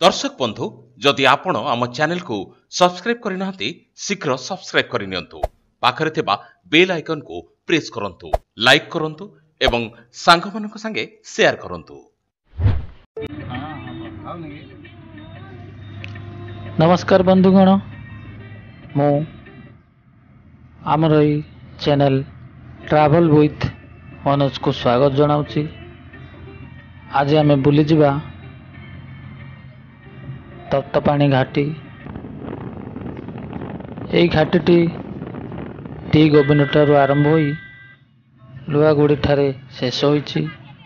दर्शक बंधु जदि आपण आम चैनल को सब्सक्राइब करना शीघ्र सब्सक्राइब करनियंतु पाखरे थिबा बेल आइकन को प्रेस करंतु लाइक करंतु एवं सांग मानक संगे शेयर करंतु। नमस्कार बंधुगण मु आमर ई चैनल ट्रैवल विथ मनोज को स्वागत जनाउछि। आज आमे बुली जिबा तप्तपाणी घाटी। एई घाटीटी टी गोविंद ठारू आरंभ होई लुआगुड़ी ठारे शेष होईछि।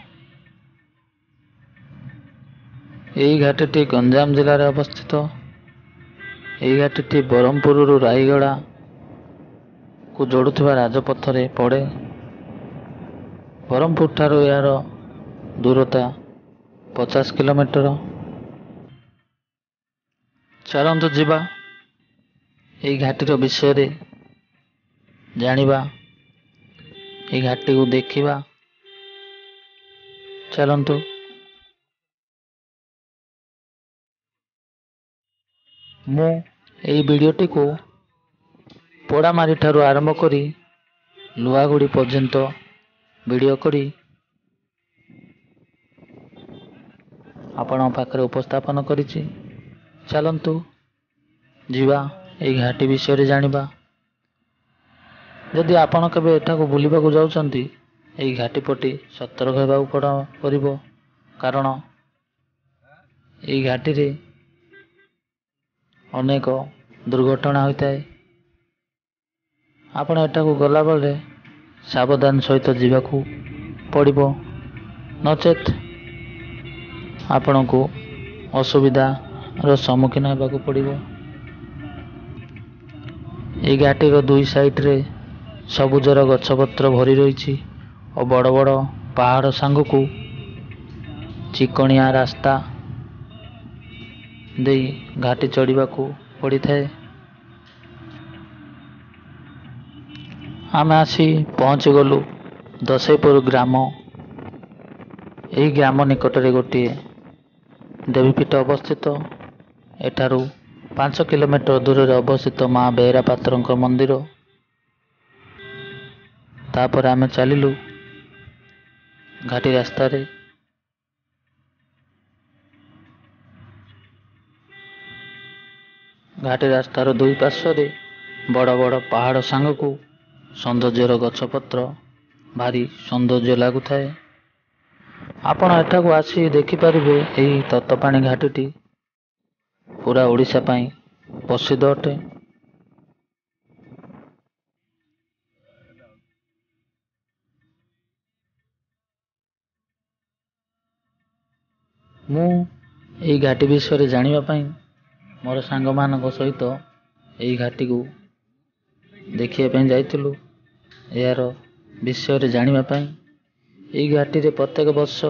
एई घाटीटी गंजाम जिल्ला रे अवस्थित। एई घाटीटी ब्रह्मपुर रु रायगड़ा को जोड़ुथिबा राजपथ रे पड़े। ब्रह्मपुर ठारू यार दूरता 50 किलोमीटर। चलंतु जिबा एई घाटीर विषय रे जानिबा, एई घाटी को देखिबा। चलंतु। मु एई वीडियोटी को पोड़ामारी ठारू आरंभ करी लुआगुड़ी पर्यंत वीडियो करी आपण पाखरे उपस्थापन करिछि। चलंतु जीवा एई घाटी विषय रे जानिबा। जदि आपण केबे एठाको बुलिबा को जाउछंती एई घाटी पटी सतर्क हेबाकू पड़िबो, कारण एई घाटी रे अनेक दुर्घटना होइताए। आपण एठाको गला बेले सावधान सहित जीवाकू पड़िबो, नचेत आपण को असुविधा रो सम्मुखीन हेबाकू पड़िबो। एई घाटीर दुई साइड रे सबुजर गछपत्र भरी रहिछि और बड़ बड़ पहाड़ सांगकू चिकणिया रास्ता देई घाटी चढ़िबाकू पड़ी थाए। आमे आसी पहुँची गलु दशईपुर ग्राम। एई ग्राम निकट रे गोटे देवीपीठ अवस्थित। एठारू 5 किलोमीटर दूर रे अवस्थित माँ बेहरा पात्रଙ୍କ मंदिर। तापर आमे चलिलु घाटी रास्ता रे। घाटी रास्तार दुई पार्श्व रे बड़ बड़ पहाड़ सांगकू सौंदर्यर गछपत्र भारी सौंदर्य लागुथाए। आपण एठाकू आसी देखिपारिबे एई तप्तपाणी घाटीटी पूरा ओडिशा पई प्रसिद्ध अटे। मु एई घाटी विषय रे जानिबा पई मोर सांग मानक सहित एई घाटी को देखिया पई जाइतिलु। यार विषय रे जानिबा पई एई घाटी रे प्रत्येक वर्ष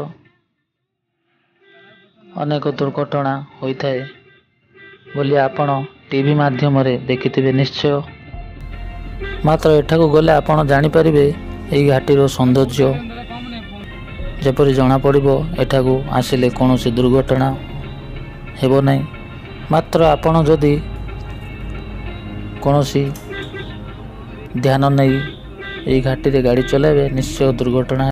अनेक दुर्घटना होइथाए बोली आपण टीवी माध्यम रे देखिथिबे निश्चय। मात्र एठाको गले आपण जानि परिबे एई घाटीर सौंदर्य जेपरि जना पड़िबो। एठाको आसिले कोनोसी दुर्घटना हेबो नै। मात्र आपण जदि कोनोसी ध्यान नै एई घाटी रे गाड़ी चलाइबे निश्चय दुर्घटना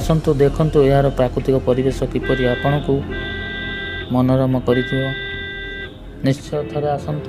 ଆସନ୍ତୁ ଦେଖନ୍ତୁ ଏହାର ପ୍ରାକୃତିକ ପରିବେଶ କିପରି ଆପଣଙ୍କୁ ମନୋରମ କରିଥିବ। ନିଶ୍ଚୟ ଥରେ ଆସନ୍ତୁ।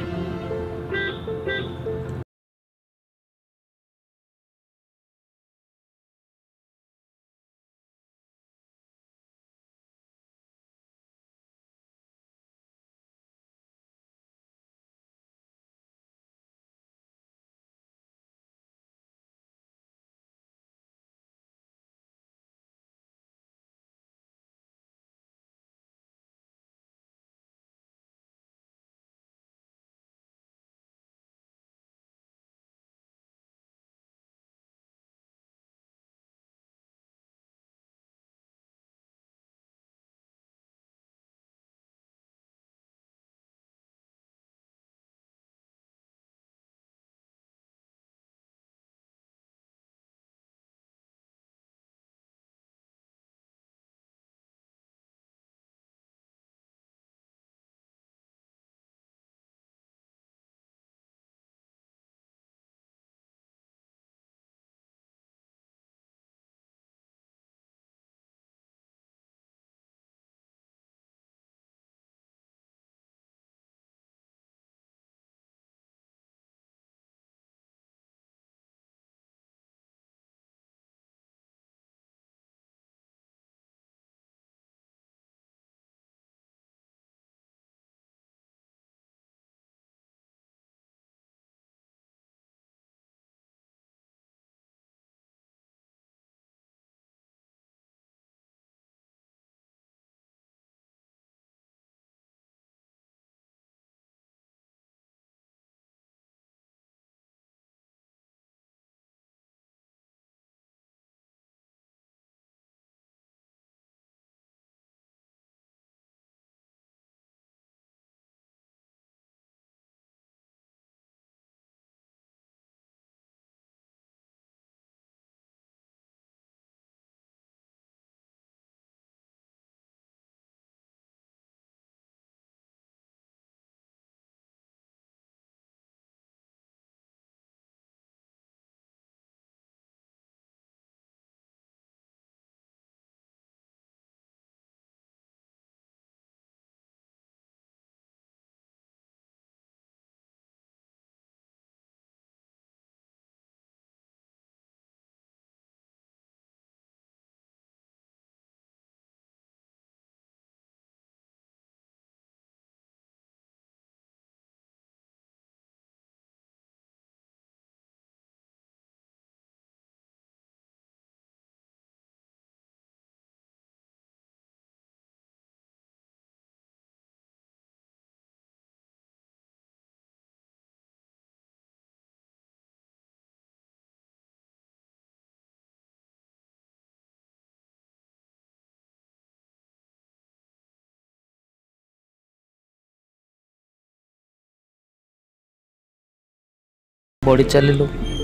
ବଢ଼ି ଚାଲିଲୁ।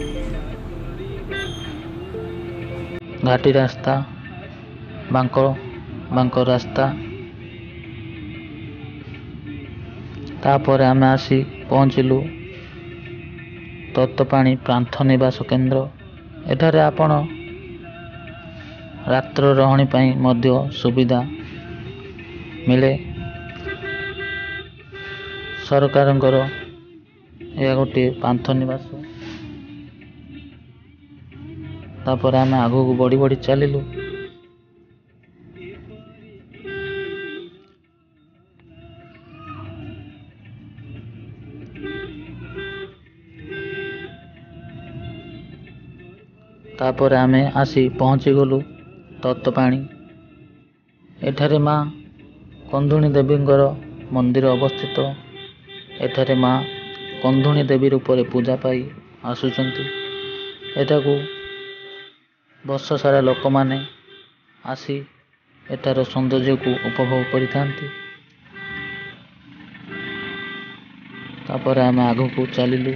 ଘାଟି ରାସ୍ତା, ବାଙ୍କ ରାସ୍ତା। ତାପରେ ଆମେ ଆସି ପହଞ୍ଚିଲୁ ତପ୍ତପାଣି ପ୍ରାନ୍ଥ ନିବାସ କେନ୍ଦ୍ର। ଏଠାରେ ଆପଣ ରାତ୍ର ରହଣି ପାଇଁ ମଧ୍ୟ ସୁବିଧା ମିଳେ। ସରକାରଙ୍କର ଏହା ଗୋଟିଏ ପାନ୍ଥ ନିବାସ। ତାପରେ ଆମେ ଆଗକୁ ବଢ଼ି ଚାଲିଲୁ। ତାପରେ ଆମେ ଆସି ପହଞ୍ଚିଗଲୁ ତପ୍ତପାଣି। ଏଠାରେ ମା କନ୍ଦୁଣୀ ଦେବୀଙ୍କର ମନ୍ଦିର ଅବସ୍ଥିତ। ଏଠାରେ ମା କନ୍ଦୁଣୀ ଦେବୀ ରୂପରେ ପୂଜା ପାଇ ଆସୁଛନ୍ତି। ଏଠାକୁ ବର୍ଷ ସାରା ଲୋକମାନେ ଆସି ଏଠାର ସୌନ୍ଦର୍ଯ୍ୟକୁ ଉପଭୋଗ କରିଥାନ୍ତି। ତାପରେ ଆମେ ଆଗକୁ ଚାଲିଲୁ।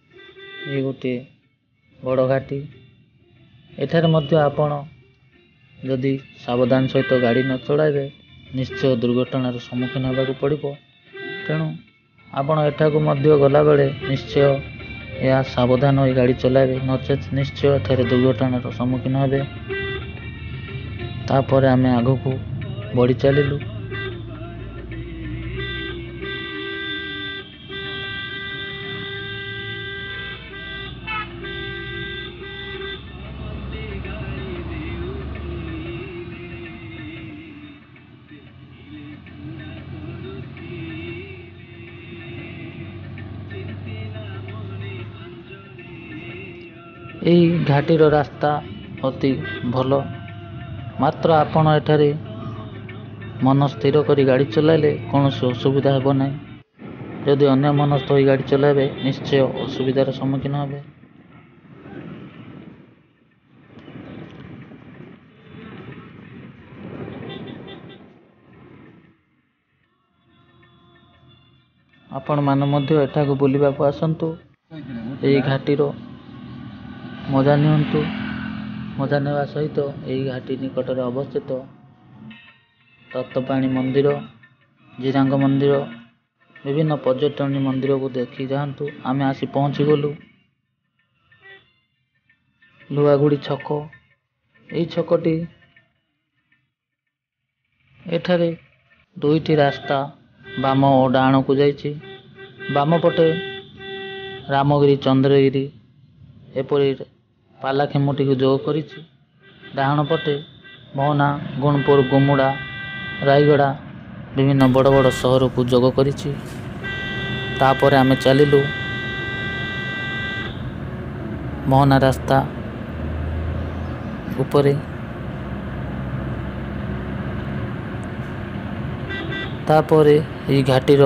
ଏ ଗୋଟିଏ ବଡ଼ ଘାଟି। ଏଠାରେ ମଧ୍ୟ ଆପଣ ଯଦି ସାବଧାନ ସହିତ ଗାଡ଼ି ନ ଚଳାଇବେ ନିଶ୍ଚୟ ଦୁର୍ଘଟଣାର ସମ୍ମୁଖୀନ ହେବାକୁ ପଡ଼ିବ। ତେଣୁ ଆପଣ ଏଠାକୁ ମଧ୍ୟ ଗଲାବେଳେ ନିଶ୍ଚୟ ଏହା ସାବଧାନ ହୋଇ ଗାଡ଼ି ଚଲାଇବେ, ନଚେତ୍ ନିଶ୍ଚୟ ଏଠାରେ ଦୁର୍ଘଟଣାର ସମ୍ମୁଖୀନ ହେବେ। ତାପରେ ଆମେ ଆଗକୁ ବଢ଼ି ଚାଲିଲୁ। ଏହି ଘାଟିର ରାସ୍ତା ଅତି ଭଲ, ମାତ୍ର ଆପଣ ଏଠାରେ ମନ ସ୍ଥିର କରି ଗାଡ଼ି ଚଲାଇଲେ କୌଣସି ଅସୁବିଧା ହେବ ନାହିଁ। ଯଦି ଅନ୍ୟ ମନସ୍ଥ ହୋଇ ଗାଡ଼ି ଚଲାଇବେ ନିଶ୍ଚୟ ଅସୁବିଧାର ସମ୍ମୁଖୀନ ହେବେ। ଆପଣମାନେ ମଧ୍ୟ ଏଠାକୁ ବୁଲିବାକୁ ଆସନ୍ତୁ, ଏହି ଘାଟିର ମଜା ନିଅନ୍ତୁ। ମଜା ନେବା ସହିତ ଏହି ଘାଟି ନିକଟରେ ଅବସ୍ଥିତ ତପ୍ତପାଣି ମନ୍ଦିର, ଜିରାଙ୍ଗ ମନ୍ଦିର, ବିଭିନ୍ନ ପର୍ଯ୍ୟଟନୀ ମନ୍ଦିରକୁ ଦେଖି ଯାଆନ୍ତୁ। ଆମେ ଆସି ପହଞ୍ଚିଗଲୁ ଲୁହାଗୁଡ଼ି ଛକ। ଏହି ଛକଟି ଏଠାରେ ଦୁଇଟି ରାସ୍ତା ବାମ ଓ ଡାହାଣକୁ ଯାଇଛି। ବାମ ପଟେ ରାମଗିରି, ଚନ୍ଦ୍ରଗିରି ଏପରି ପାଲାଖେମୁଟିକୁ ଯୋଗ କରିଛି। ଡାହାଣ ପଟେ ମୋହନା, ଗୁଣପୁର, ଗୁମୁଡ଼ା, ରାୟଗଡ଼ା ବିଭିନ୍ନ ବଡ଼ ବଡ଼ ସହରକୁ ଯୋଗ କରିଛି। ତାପରେ ଆମେ ଚାଲିଲୁ ମୋହନା ରାସ୍ତା ଉପରେ। ତାପରେ ଏହି ଘାଟିର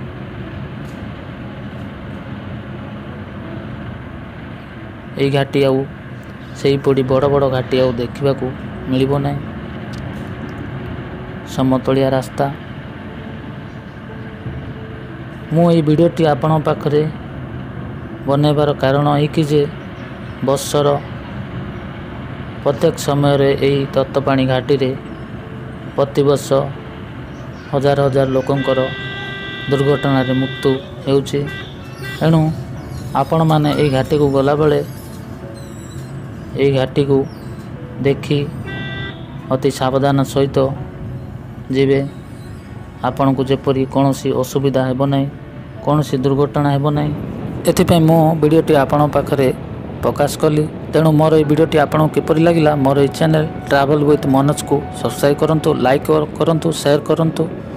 ଏହି ଘାଟି ଆଉ ସେହିପରି ବଡ଼ ବଡ଼ ଘାଟି ଆଉ ଦେଖିବାକୁ ମିଳିବ ନାହିଁ। ସମତଳିଆ ରାସ୍ତା। ମୁଁ ଏହି ଭିଡ଼ିଓଟି ଆପଣଙ୍କ ପାଖରେ ବନେଇବାର କାରଣ ଏହିକି ଯେ ବର୍ଷର ପ୍ରତ୍ୟେକ ସମୟରେ ଏହି ତପ୍ତପାଣି ଘାଟିରେ ପ୍ରତିବର୍ଷ ହଜାର ହଜାର ଲୋକଙ୍କର ଦୁର୍ଘଟଣାରେ ମୃତ୍ୟୁ ହେଉଛି। ଏଣୁ ଆପଣମାନେ ଏହି ଘାଟିକୁ ଗଲାବେଳେ ଏହି ଘାଟିକୁ ଦେଖି ଅତି ସାବଧାନ ସହିତ ଯିବେ। ଆପଣଙ୍କୁ ଯେପରି କୌଣସି ଅସୁବିଧା ହେବ ନାହିଁ, କୌଣସି ଦୁର୍ଘଟଣା ହେବ ନାହିଁ। ଏଥିପାଇଁ ମୁଁ ଭିଡ଼ିଓଟି ଆପଣଙ୍କ ପାଖରେ ପ୍ରକାଶ କଲି। ତେଣୁ ମୋର ଏହି ଭିଡ଼ିଓଟି ଆପଣଙ୍କୁ କିପରି ଲାଗିଲା, ମୋର ଏହି ଚ୍ୟାନେଲ୍ ଟ୍ରାଭେଲ୍ ୱିଥ୍ ମନୋଜକୁ ସବସ୍କ୍ରାଇବ୍ କରନ୍ତୁ, ଲାଇକ୍ କରନ୍ତୁ, ସେୟାର କରନ୍ତୁ।